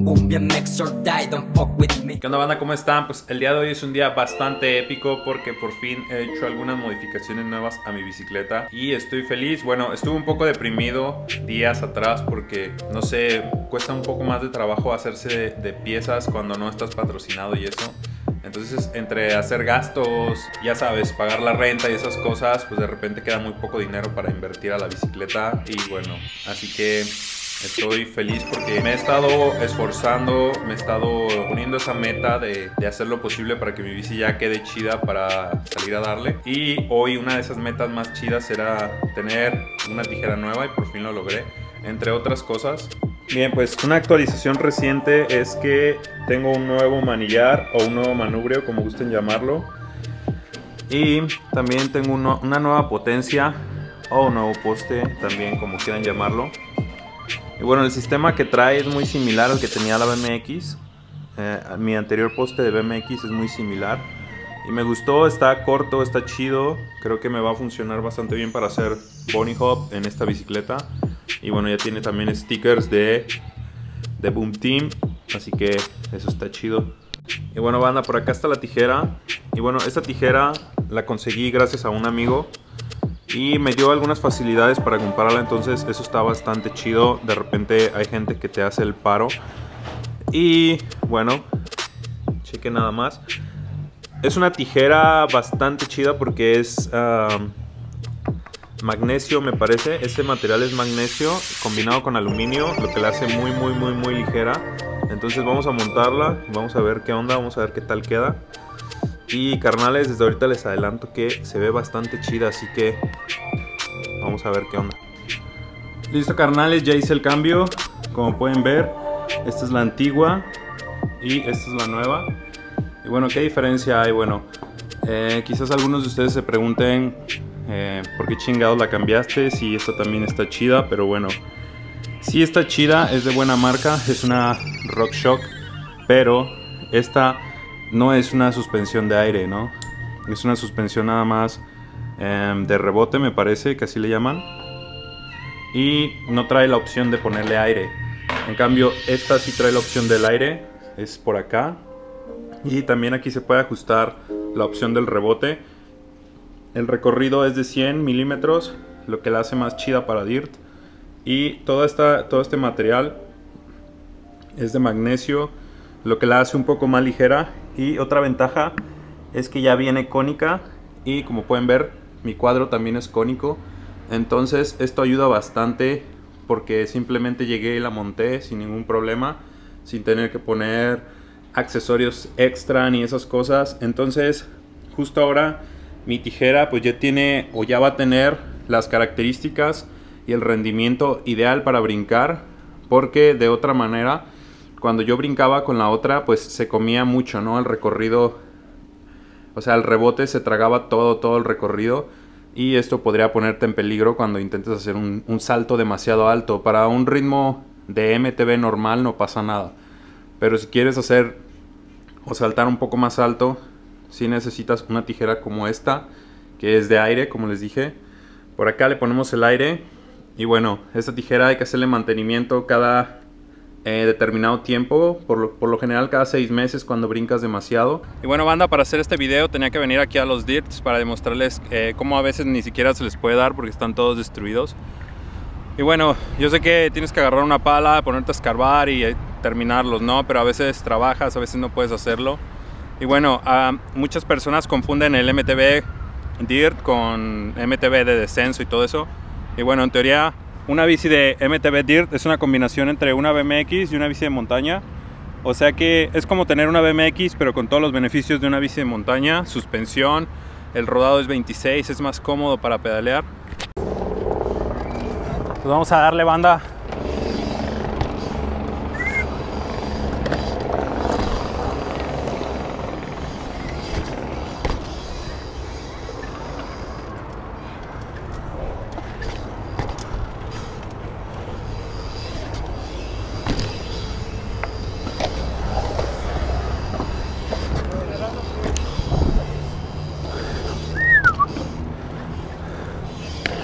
¿Qué onda, banda? ¿Cómo están? Pues el día de hoy es un día bastante épico porque por fin he hecho algunas modificaciones nuevas a mi bicicleta y estoy feliz. Bueno, estuve un poco deprimido días atrás porque, no sé, cuesta un poco más de trabajo hacerse de piezas cuando no estás patrocinado y eso. Entonces, entre hacer gastos, ya sabes, pagar la renta y esas cosas, pues de repente queda muy poco dinero para invertir a la bicicleta. Y bueno, así que estoy feliz porque me he estado esforzando, me he estado poniendo esa meta de hacer lo posible para que mi bici ya quede chida para salir a darle. Y hoy una de esas metas más chidas era tener una tijera nueva y por fin lo logré, entre otras cosas. Bien, pues una actualización reciente es que tengo un nuevo manillar o un nuevo manubrio, como gusten llamarlo. Y también tengo una nueva potencia o un nuevo poste, también como quieran llamarlo. Y bueno, el sistema que trae es muy similar al que tenía la BMX. Mi anterior poste de BMX es muy similar. Y me gustó, está corto, está chido. Creo que me va a funcionar bastante bien para hacer bunny hop en esta bicicleta. Y bueno, ya tiene también stickers de Boom Team, así que eso está chido. Y bueno, banda, por acá está la tijera. Y bueno, esta tijera la conseguí gracias a un amigo y me dio algunas facilidades para comprarla, entonces eso está bastante chido. De repente hay gente que te hace el paro. Y bueno, cheque nada más. Es una tijera bastante chida porque es magnesio, me parece. Este material es magnesio combinado con aluminio, lo que la hace muy ligera. Entonces vamos a montarla, vamos a ver qué onda, vamos a ver qué tal queda. Y carnales, desde ahorita les adelanto que se ve bastante chida, así que vamos a ver qué onda. Listo, carnales, ya hice el cambio. Como pueden ver, esta es la antigua y esta es la nueva. Y bueno, ¿qué diferencia hay? Bueno, quizás algunos de ustedes se pregunten ¿por qué chingados la cambiaste? Si esta también está chida, pero bueno, sí está chida, es de buena marca, es una RockShox, pero esta no es una suspensión de aire, ¿no? Es una suspensión nada más de rebote, me parece que así le llaman, y no trae la opción de ponerle aire. En cambio, esta sí trae la opción del aire, es por acá, y también aquí se puede ajustar la opción del rebote. El recorrido es de 100 milímetros, lo que la hace más chida para dirt. Y todo este material es de magnesio, lo que la hace un poco más ligera. Y otra ventaja es que ya viene cónica y como pueden ver, mi cuadro también es cónico. Entonces esto ayuda bastante porque simplemente llegué y la monté sin ningún problema, sin tener que poner accesorios extra ni esas cosas. Entonces justo ahora mi tijera pues ya tiene o ya va a tener las características y el rendimiento ideal para brincar, porque de otra manera cuando yo brincaba con la otra pues se comía mucho, ¿no? El recorrido, o sea, el rebote se tragaba todo el recorrido y esto podría ponerte en peligro cuando intentes hacer un salto demasiado alto. Para un ritmo de MTB normal no pasa nada, pero si quieres hacer o saltar un poco más alto, si necesitas una tijera como esta, que es de aire, como les dije. Por acá le ponemos el aire. Y bueno, esta tijera hay que hacerle mantenimiento cada determinado tiempo, por lo general cada 6 meses cuando brincas demasiado. Y bueno, banda, para hacer este video tenía que venir aquí a los dirts para demostrarles cómo a veces ni siquiera se les puede dar porque están todos destruidos. Y bueno, yo sé que tienes que agarrar una pala, ponerte a escarbar y terminarlos, ¿no? Pero a veces trabajas, a veces no puedes hacerlo. Y bueno, muchas personas confunden el MTB Dirt con MTB de descenso y todo eso. Y bueno, en teoría, una bici de MTB Dirt es una combinación entre una BMX y una bici de montaña. O sea que es como tener una BMX, pero con todos los beneficios de una bici de montaña. Suspensión, el rodado es 26, es más cómodo para pedalear. Pues vamos a darle, banda.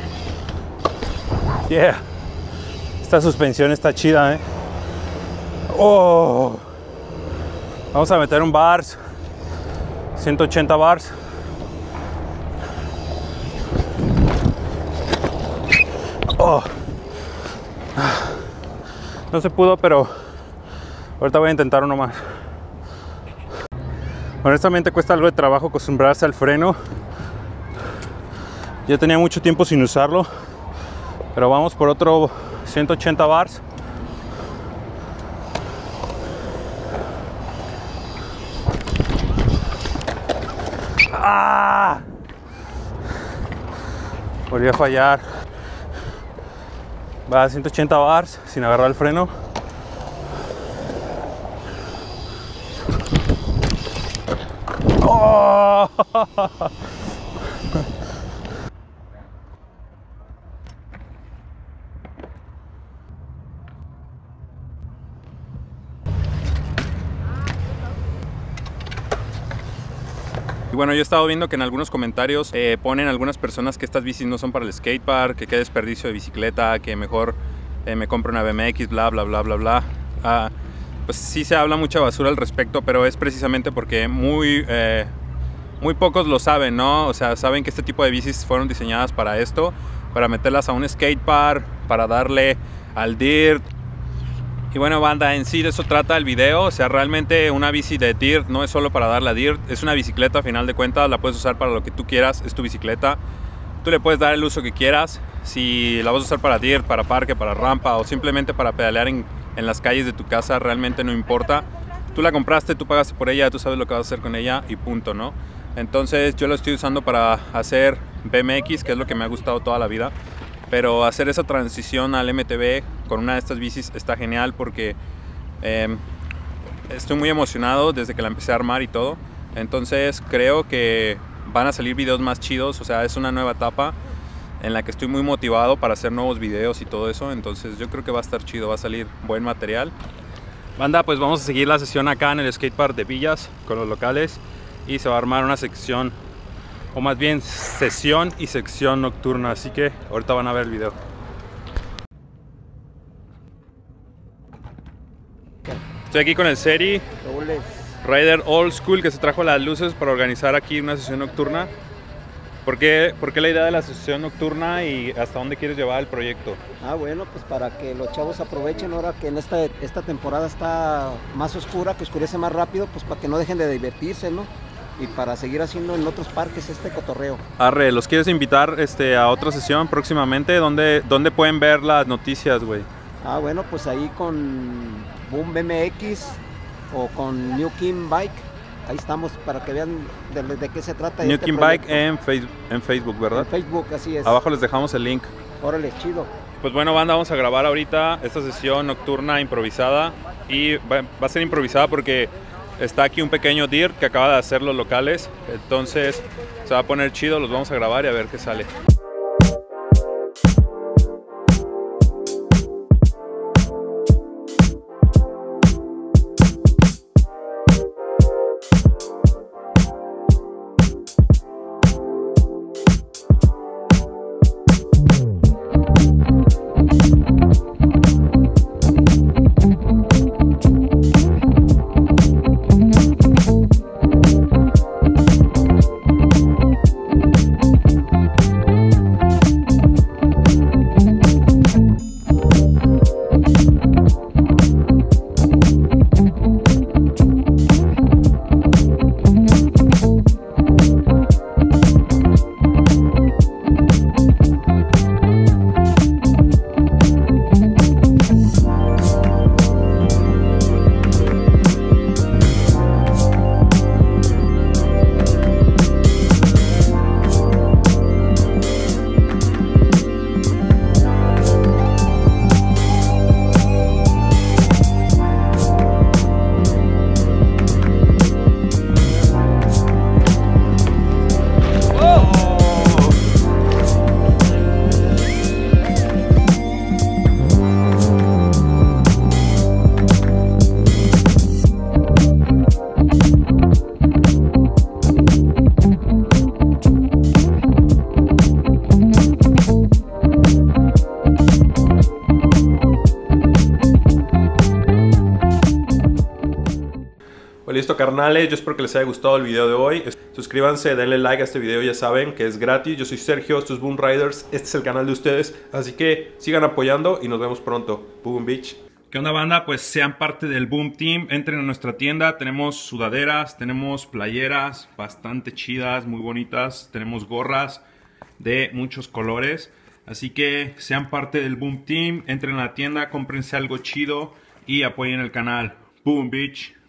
Yeah. Esta suspensión está chida, Oh. Vamos a meter un bars, 180 bars. Oh. No se pudo, pero ahorita voy a intentar uno más. Honestamente cuesta algo de trabajo acostumbrarse al freno. Ya tenía mucho tiempo sin usarlo, pero vamos por otro 180 bars. ¡Ah! Volví a fallar. Va a 180 bars sin agarrar el freno. ¡Oh! Y bueno, yo he estado viendo que en algunos comentarios ponen algunas personas que estas bicis no son para el skatepark, que qué desperdicio de bicicleta, que mejor me compro una BMX, bla bla bla bla bla. Pues sí se habla mucha basura al respecto, pero es precisamente porque muy pocos lo saben, ¿no? O sea, saben que este tipo de bicis fueron diseñadas para esto, para meterlas a un skatepark, para darle al dirt. Y bueno, banda, en sí de eso trata el video. O sea, realmente una bici de dirt no es solo para darle a dirt, es una bicicleta a final de cuentas, la puedes usar para lo que tú quieras, es tu bicicleta. Tú le puedes dar el uso que quieras, si la vas a usar para dirt, para parque, para rampa o simplemente para pedalear en las calles de tu casa, realmente no importa. Tú la compraste, tú pagaste por ella, tú sabes lo que vas a hacer con ella y punto, ¿no? Entonces yo lo estoy usando para hacer BMX, que es lo que me ha gustado toda la vida. Pero hacer esa transición al MTB con una de estas bicis está genial porque estoy muy emocionado desde que la empecé a armar y todo. Entonces creo que van a salir videos más chidos, o sea, es una nueva etapa en la que estoy muy motivado para hacer nuevos videos y todo eso. Entonces yo creo que va a estar chido, va a salir buen material. Banda, pues vamos a seguir la sesión acá en el skatepark de Villas con los locales y se va a armar una sección, o más bien sesión y sección nocturna, así que ahorita van a ver el video. Estoy aquí con el Seri Rider Old School, que se trajo las luces para organizar aquí una sesión nocturna. ¿Por qué la idea de la sesión nocturna y hasta dónde quieres llevar el proyecto? Bueno, pues para que los chavos aprovechen ahora que en esta temporada está más oscura, que oscurece más rápido, pues para que no dejen de divertirse, ¿no? Y para seguir haciendo en otros parques este cotorreo. Arre, ¿los quieres invitar a otra sesión próximamente? ¿Dónde pueden ver las noticias, güey? Bueno, pues ahí con Boom BMX o con New King Bike. Ahí estamos para que vean de qué se trata. New King Bike en Facebook, ¿verdad? En Facebook, así es. Abajo les dejamos el link. Órale, chido. Pues bueno, banda, vamos a grabar ahorita esta sesión nocturna improvisada. Y va a ser improvisada porque está aquí un pequeño dirt que acaba de hacer los locales. Entonces se va a poner chido, los vamos a grabar y a ver qué sale. Pues listo, carnales, yo espero que les haya gustado el video de hoy. Suscríbanse, denle like a este video, ya saben que es gratis. Yo soy Sergio, esto es Boom Riders, este es el canal de ustedes. Así que sigan apoyando y nos vemos pronto. Boom Beach. ¿Qué onda, banda? Pues sean parte del Boom Team, entren a nuestra tienda, tenemos sudaderas, tenemos playeras bastante chidas, muy bonitas, tenemos gorras de muchos colores, así que sean parte del Boom Team, entren a la tienda, cómprense algo chido y apoyen el canal. Boom Beach.